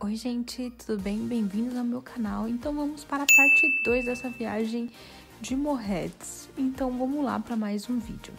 Oi gente, tudo bem? Bem-vindos ao meu canal. Então vamos para a parte 2 dessa viagem de Moreheads. Então vamos lá para mais um vídeo.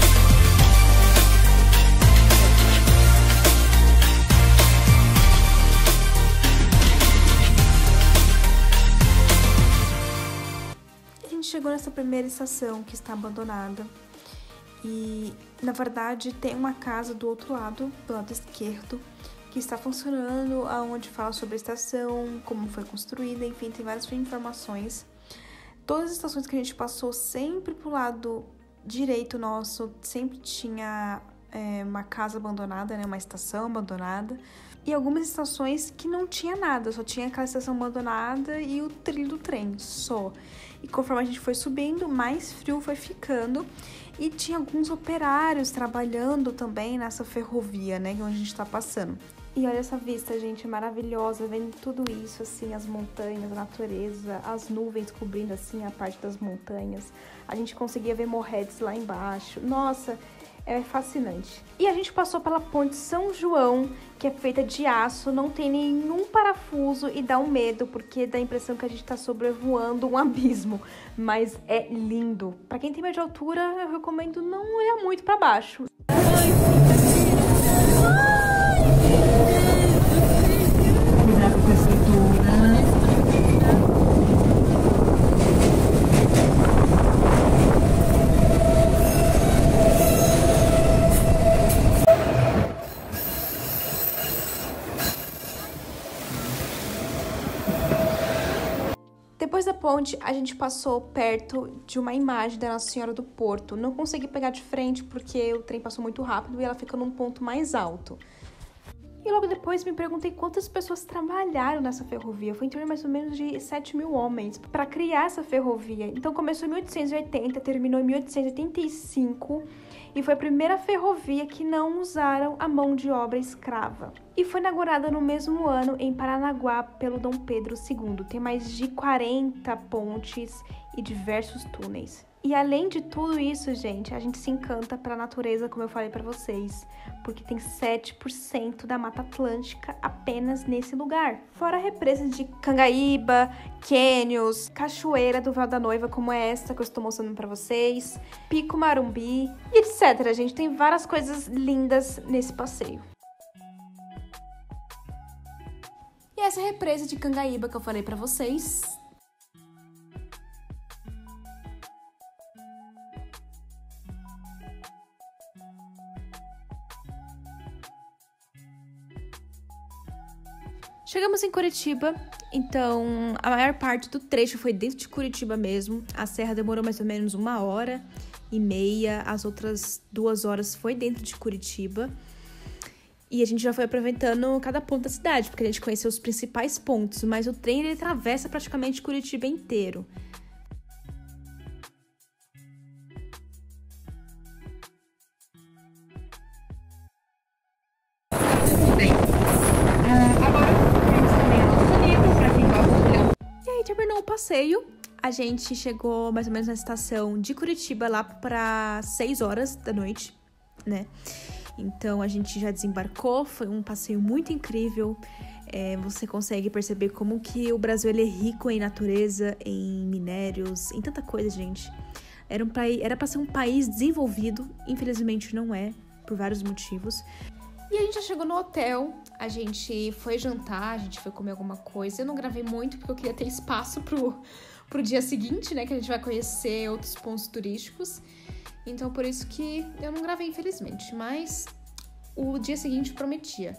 A gente chegou nessa primeira estação que está abandonada. E, na verdade, tem uma casa do outro lado, do lado esquerdo, que está funcionando, aonde fala sobre a estação, como foi construída, enfim, tem várias informações. Todas as estações que a gente passou, sempre pro lado direito nosso, sempre tinha uma casa abandonada, né, uma estação abandonada. E algumas estações que não tinha nada, só tinha aquela estação abandonada e o trilho do trem, só. E conforme a gente foi subindo, mais frio foi ficando. E tinha alguns operários trabalhando também nessa ferrovia, né, onde a gente tá passando. E olha essa vista, gente, maravilhosa, vendo tudo isso, assim, as montanhas, a natureza, as nuvens cobrindo, assim, a parte das montanhas. A gente conseguia ver Moreheads lá embaixo. Nossa, é fascinante. E a gente passou pela Ponte São João, que é feita de aço, não tem nenhum parafuso e dá um medo, porque dá a impressão que a gente tá sobrevoando um abismo. Mas é lindo. Pra quem tem medo de altura, eu recomendo não olhar muito pra baixo. Cuidado com a estrutura. Depois da ponte, a gente passou perto de uma imagem da Nossa Senhora do Porto. Não consegui pegar de frente porque o trem passou muito rápido e ela fica num ponto mais alto. E logo depois me perguntei quantas pessoas trabalharam nessa ferrovia. Foi em torno mais ou menos de 7.000 homens para criar essa ferrovia. Então começou em 1880, terminou em 1885 e foi a primeira ferrovia que não usaram a mão de obra escrava. E foi inaugurada no mesmo ano em Paranaguá pelo Dom Pedro II. Tem mais de 40 pontes e diversos túneis. E além de tudo isso, gente, a gente se encanta pela natureza, como eu falei pra vocês, porque tem 7% da Mata Atlântica apenas nesse lugar. Fora represas de Cangaíba, cânions, cachoeira do Véu da Noiva, como é essa que eu estou mostrando pra vocês, Pico Marumbi e etc. A gente tem várias coisas lindas nesse passeio. E essa represa de Cangaíba que eu falei pra vocês. Chegamos em Curitiba, então a maior parte do trecho foi dentro de Curitiba mesmo. A serra demorou mais ou menos 1h30, as outras 2 horas foi dentro de Curitiba. E a gente já foi aproveitando cada ponto da cidade, porque a gente conheceu os principais pontos, mas o trem ele atravessa praticamente Curitiba inteiro. E aí terminou o passeio, a gente chegou mais ou menos na estação de Curitiba lá para 6 horas da noite, né? Então a gente já desembarcou, foi um passeio muito incrível. Você consegue perceber como que o Brasil ele é rico em natureza, em minérios, em tanta coisa, gente. Era para ser um país desenvolvido, infelizmente não é, por vários motivos. E a gente já chegou no hotel, a gente foi jantar, a gente foi comer alguma coisa. Eu não gravei muito porque eu queria ter espaço pro dia seguinte, né? Que a gente vai conhecer outros pontos turísticos. Então, por isso que eu não gravei, infelizmente. Mas o dia seguinte prometia.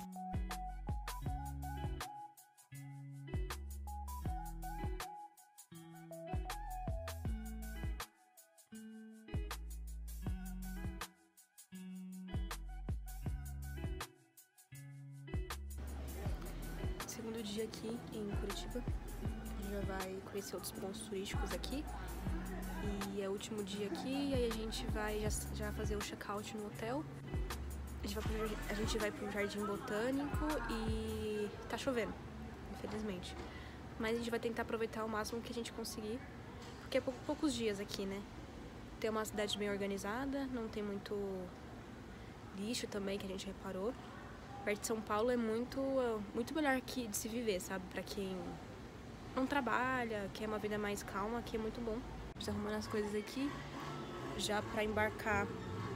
Segundo dia aqui em Curitiba, a gente já vai conhecer outros pontos turísticos aqui e é o último dia aqui, e aí a gente vai já fazer o check-out no hotel. A gente vai pro Jardim Botânico e tá chovendo, infelizmente, mas a gente vai tentar aproveitar o máximo que a gente conseguir, porque é poucos dias aqui, né? Tem uma cidade bem organizada, não tem muito lixo também, que a gente reparou. Perto de São Paulo é muito melhor aqui de se viver, sabe? Pra quem não trabalha, quer uma vida mais calma, aqui é muito bom. Estou arrumando as coisas aqui já pra embarcar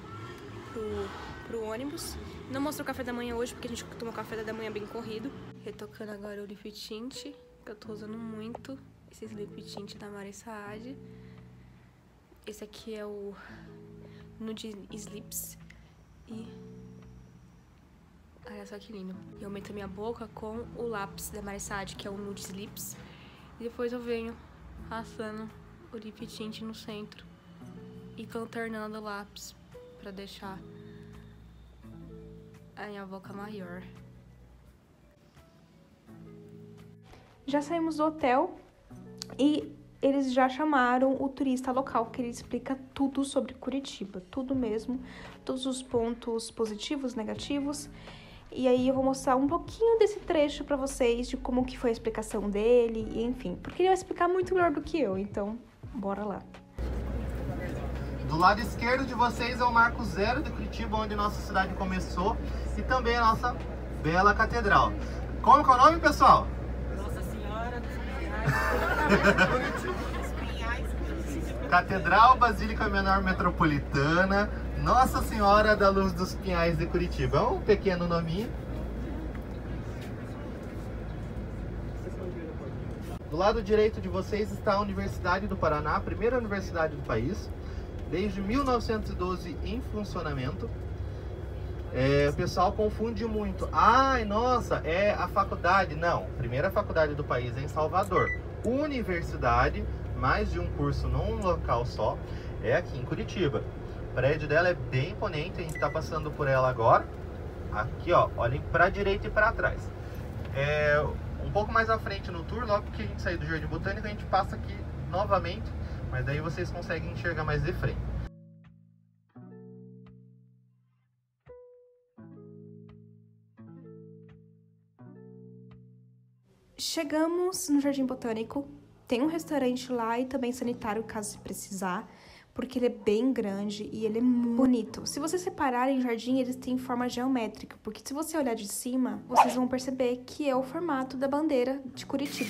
pro ônibus. Não mostrou o café da manhã hoje, porque a gente tomou café da manhã bem corrido. Retocando agora o lip tint, que eu tô usando muito. Esse lip tint da Mari Saad. Esse aqui é o Nude Slips. E olha só que lindo. E eu meto minha boca com o lápis da Mari Saad, que é o Nude Slips. E depois eu venho passando o lip tint no centro e contornando o lápis pra deixar a minha boca maior. Já saímos do hotel e eles já chamaram o turista local, que ele explica tudo sobre Curitiba, tudo mesmo, todos os pontos positivos, negativos. E aí eu vou mostrar um pouquinho desse trecho pra vocês, de como que foi a explicação dele, e enfim, porque ele vai explicar muito melhor do que eu, então bora lá. Do lado esquerdo de vocês é o Marco Zero de Curitiba, onde nossa cidade começou, e também a nossa bela catedral. Como que é o nome, pessoal? Nossa Senhora dos Pinhais. Catedral Basílica Menor Metropolitana Nossa Senhora da Luz dos Pinhais de Curitiba. É um pequeno nominho. Do lado direito de vocês está a Universidade do Paraná, a primeira universidade do país, desde 1912 em funcionamento. O pessoal confunde muito. Ai, nossa, é a faculdade. Não, primeira faculdade do país é em Salvador. Universidade, mais de um curso num local só, é aqui em Curitiba. O prédio dela é bem imponente, a gente está passando por ela agora. Aqui, ó, olhem para a direita e para trás. Um pouco mais à frente no tour, logo que a gente sair do Jardim Botânico, a gente passa aqui novamente, mas daí vocês conseguem enxergar mais de frente. Chegamos no Jardim Botânico, tem um restaurante lá e também sanitário, caso se precisar, porque ele é bem grande e ele é muito bonito. Se vocês separarem o jardim, eles têm forma geométrica, porque se você olhar de cima, vocês vão perceber que é o formato da bandeira de Curitiba.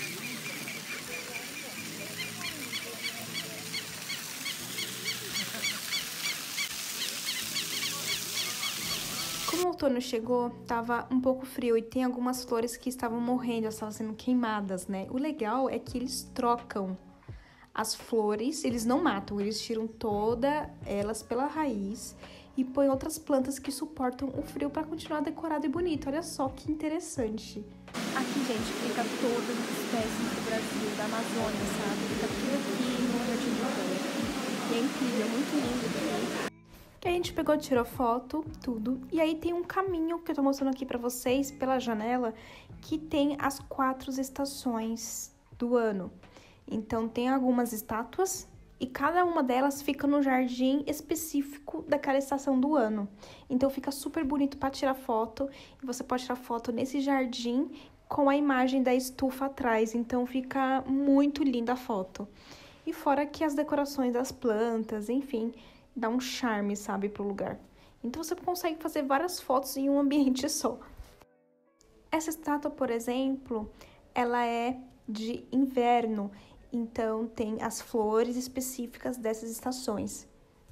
Como o outono chegou, tava um pouco frio e tem algumas flores que estavam morrendo, elas estavam sendo queimadas, né? O legal é que eles trocam as flores, eles não matam, eles tiram todas elas pela raiz e põem outras plantas que suportam o frio para continuar decorado e bonito. Olha só que interessante. Aqui, gente, fica todas as espécies do Brasil, da Amazônia, sabe? Fica tudo aqui no Jardim Botânico. E é incrível, muito lindo aqui. Que a gente pegou, tirou foto, tudo. E aí tem um caminho que eu tô mostrando aqui pra vocês pela janela, que tem as 4 estações do ano. Então tem algumas estátuas e cada uma delas fica no jardim específico daquela estação do ano. Então fica super bonito para tirar foto e você pode tirar foto nesse jardim com a imagem da estufa atrás. Então fica muito linda a foto. E fora que as decorações das plantas, enfim, dá um charme, sabe, pro lugar. Então você consegue fazer várias fotos em um ambiente só. Essa estátua, por exemplo, ela é de inverno. Então, tem as flores específicas dessas estações.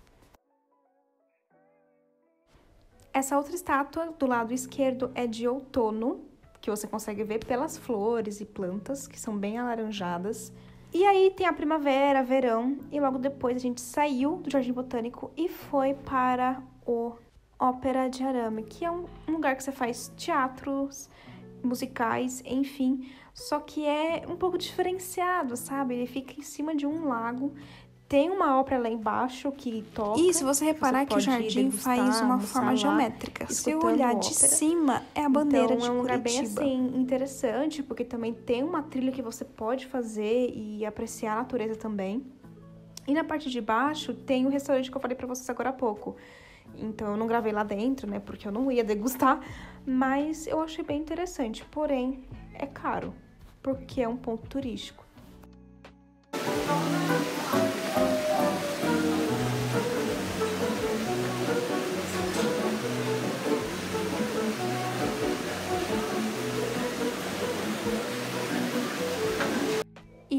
Essa outra estátua, do lado esquerdo, é de outono, que você consegue ver pelas flores e plantas, que são bem alaranjadas. E aí tem a primavera, verão, e logo depois a gente saiu do Jardim Botânico e foi para o Ópera de Arame, que é um lugar que você faz teatros, musicais, enfim, só que é um pouco diferenciado, sabe? Ele fica em cima de um lago, tem uma ópera lá embaixo que toca. E se você reparar que o jardim faz uma forma geométrica, se eu olhar de cima, é a bandeira de Curitiba. É um lugar bem assim, interessante, porque também tem uma trilha que você pode fazer e apreciar a natureza também. E na parte de baixo tem o restaurante que eu falei pra vocês agora há pouco. Então eu não gravei lá dentro, né, porque eu não ia degustar, mas eu achei bem interessante, porém é caro, porque é um ponto turístico.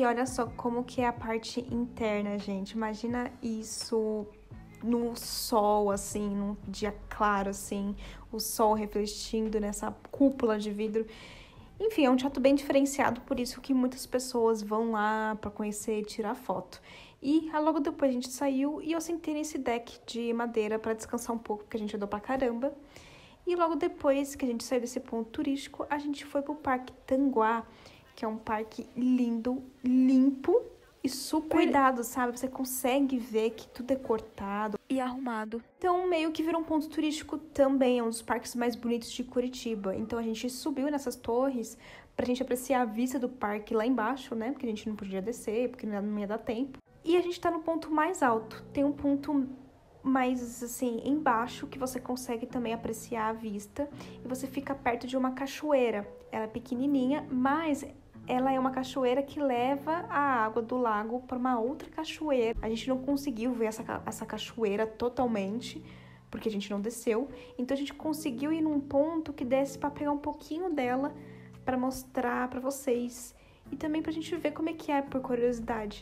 olha só como que é a parte interna, gente. Imagina isso no sol, assim, num dia claro, assim, o sol refletindo nessa cúpula de vidro. Enfim, é um teatro bem diferenciado, por isso que muitas pessoas vão lá para conhecer e tirar foto. E logo depois a gente saiu e eu sentei nesse deck de madeira para descansar um pouco, porque a gente andou pra caramba. E logo depois que a gente saiu desse ponto turístico, a gente foi pro Parque Tanguá, que é um parque lindo, limpo e super cuidado, sabe? Você consegue ver que tudo é cortado e arrumado. Então, meio que virou um ponto turístico também, é um dos parques mais bonitos de Curitiba. Então, a gente subiu nessas torres pra gente apreciar a vista do parque lá embaixo, né? Porque a gente não podia descer, porque não ia dar tempo. E a gente tá no ponto mais alto. Tem um ponto mais, assim, embaixo, que você consegue também apreciar a vista. E você fica perto de uma cachoeira. Ela é pequenininha, mas ela é uma cachoeira que leva a água do lago para uma outra cachoeira. A gente não conseguiu ver essa cachoeira totalmente, porque a gente não desceu. Então a gente conseguiu ir num ponto que desce para pegar um pouquinho dela para mostrar para vocês. E também pra gente ver como é que é, por curiosidade.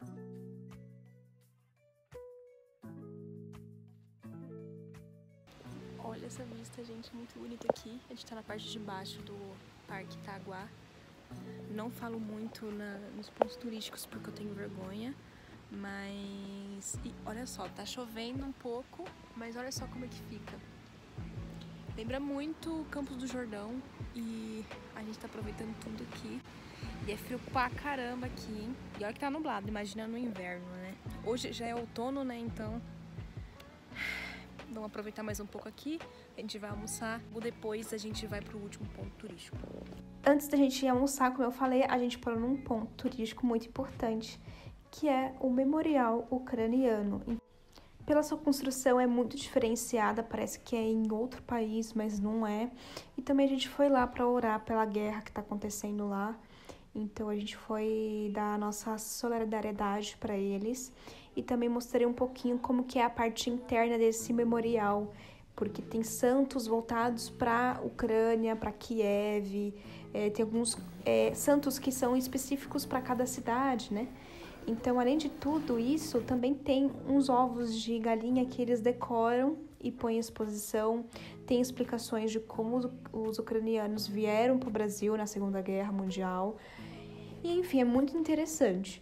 Olha essa vista, gente, muito bonita aqui. A gente tá na parte de baixo do Parque Tanguá. Não falo muito nos pontos turísticos porque eu tenho vergonha, mas... E olha só, tá chovendo um pouco, mas olha só como é que fica. Lembra muito Campos do Jordão e a gente tá aproveitando tudo aqui. E é frio pra caramba aqui, hein? E olha que tá nublado, imagina no inverno, né? Hoje já é outono, né? Então... vamos aproveitar mais um pouco aqui, a gente vai almoçar, ou depois a gente vai pro último ponto turístico. Antes da gente ir almoçar, como eu falei, a gente parou num ponto turístico muito importante, que é o Memorial Ucraniano. Pela sua construção é muito diferenciada, parece que é em outro país, mas não é. E também a gente foi lá para orar pela guerra que tá acontecendo lá. Então a gente foi dar a nossa solidariedade para eles. E também mostrei um pouquinho como que é a parte interna desse memorial, porque tem santos voltados para Ucrânia, para Kiev, tem alguns santos que são específicos para cada cidade, né? Então, além de tudo isso, também tem uns ovos de galinha que eles decoram e põem em exposição. Tem explicações de como os ucranianos vieram para o Brasil na Segunda Guerra Mundial. E, enfim, é muito interessante.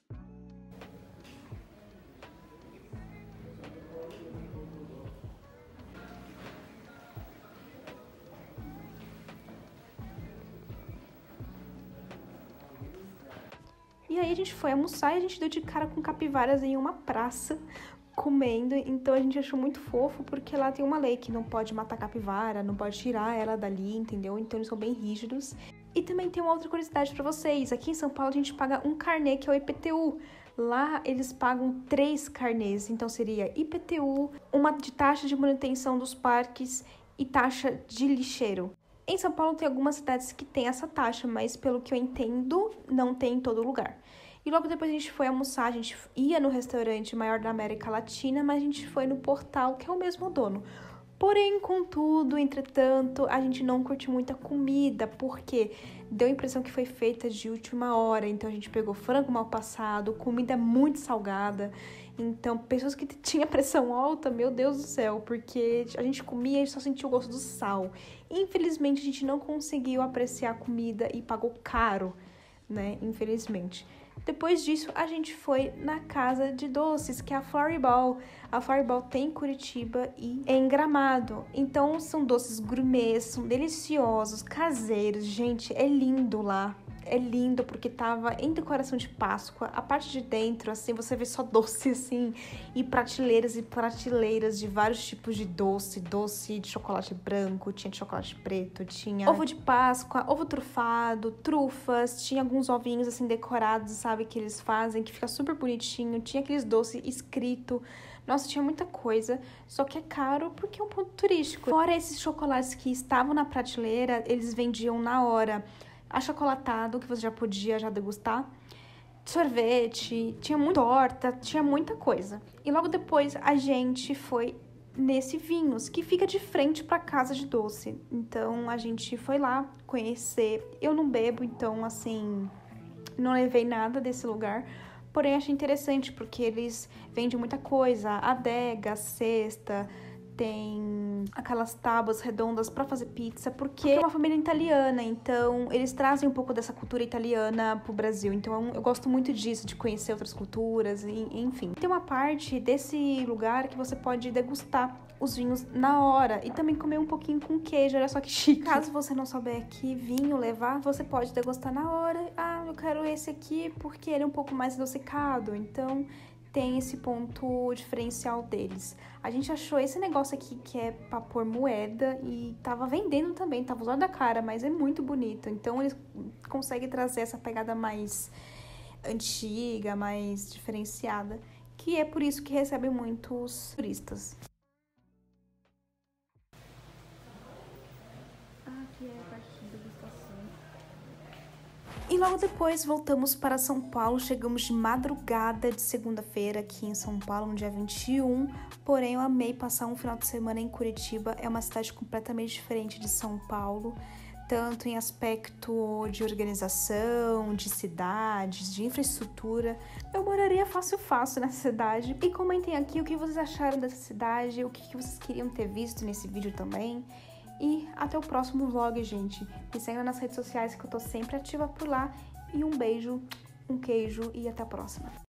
E aí a gente foi almoçar e a gente deu de cara com capivaras em uma praça comendo. Então a gente achou muito fofo, porque lá tem uma lei que não pode matar capivara, não pode tirar ela dali, entendeu? Então eles são bem rígidos. E também tem uma outra curiosidade pra vocês. Aqui em São Paulo a gente paga um carnê, que é o IPTU. Lá eles pagam 3 carnês, então seria IPTU, uma de taxa de manutenção dos parques e taxa de lixeiro. Em São Paulo tem algumas cidades que tem essa taxa, mas pelo que eu entendo, não tem em todo lugar. E logo depois a gente foi almoçar, a gente ia no restaurante maior da América Latina, mas a gente foi no Portal, que é o mesmo dono. Porém, contudo, entretanto, a gente não curtiu muita comida, porque deu a impressão que foi feita de última hora. Então a gente pegou frango mal passado, comida muito salgada. Então, pessoas que tinham pressão alta, meu Deus do céu, porque a gente comia e só sentia o gosto do sal. Infelizmente, a gente não conseguiu apreciar a comida e pagou caro, né? Infelizmente. Depois disso, a gente foi na casa de doces, que é a Floribal. A Floribal tem em Curitiba e em Gramado. Então, são doces gourmets, são deliciosos, caseiros. Gente, é lindo lá. É lindo porque tava em decoração de Páscoa. A parte de dentro, assim, você vê só doce, assim, e prateleiras de vários tipos de doce. Doce de chocolate branco, tinha de chocolate preto, tinha ovo de Páscoa, ovo trufado, trufas, tinha alguns ovinhos, assim, decorados, sabe, que eles fazem, que fica super bonitinho. Tinha aqueles doces escrito. Nossa, tinha muita coisa, só que é caro porque é um ponto turístico. Fora esses chocolates que estavam na prateleira, eles vendiam na hora achocolatado, que você já podia degustar, sorvete, tinha muita torta, tinha muita coisa. E logo depois a gente foi nesse Vinhos, que fica de frente para casa de doce. Então a gente foi lá conhecer. Eu não bebo, então assim, Não levei nada desse lugar, porém achei interessante porque eles vendem muita coisa, adega, cesta, tem aquelas tábuas redondas pra fazer pizza, porque é uma família italiana, então eles trazem um pouco dessa cultura italiana pro Brasil. Então eu gosto muito disso, de conhecer outras culturas, enfim. Tem uma parte desse lugar que você pode degustar os vinhos na hora e também comer um pouquinho com queijo, olha só que chique. Caso você não souber que vinho levar, você pode degustar na hora. Ah, eu quero esse aqui porque ele é um pouco mais adocicado, então tem esse ponto diferencial deles. A gente achou esse negócio aqui que é pra pôr moeda e tava vendendo também, tava usando a cara, mas é muito bonito. Então eles conseguem trazer essa pegada mais antiga, mais diferenciada, que é por isso que recebe muitos turistas. Aqui é a parte de degustação. E logo depois voltamos para São Paulo, chegamos de madrugada de segunda-feira aqui em São Paulo, no dia 21, porém eu amei passar um final de semana em Curitiba, é uma cidade completamente diferente de São Paulo, tanto em aspecto de organização, de cidades, de infraestrutura. Eu moraria fácil nessa cidade. E comentem aqui o que vocês acharam dessa cidade, o que vocês queriam ter visto nesse vídeo também. E até o próximo vlog, gente. Me sigam nas redes sociais que eu tô sempre ativa por lá. E um beijo, um queijo e até a próxima.